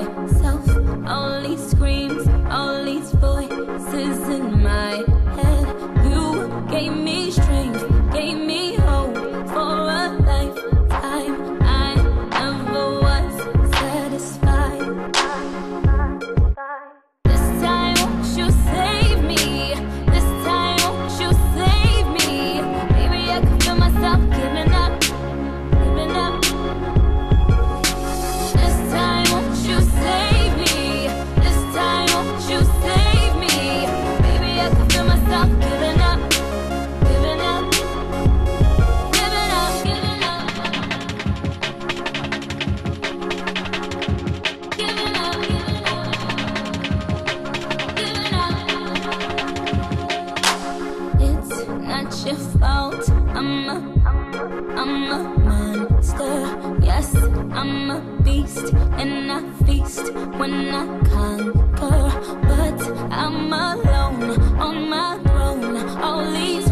myself. All these screams, all these voices in my head. You gave me strength, gave me hope for a lifetime. I never was satisfied. This time won't you save me? This time won't you save me? Maybe I can feel myself giving up, giving up. This time won't you save me? This time won't you save me? Maybe I can feel myself giving up, giving up, giving up, giving up, giving up, giving up, It's not your fault. I'm a monster. Yes, I'm a beast, and I feast when I conquer. But I'm alone on my throne. All these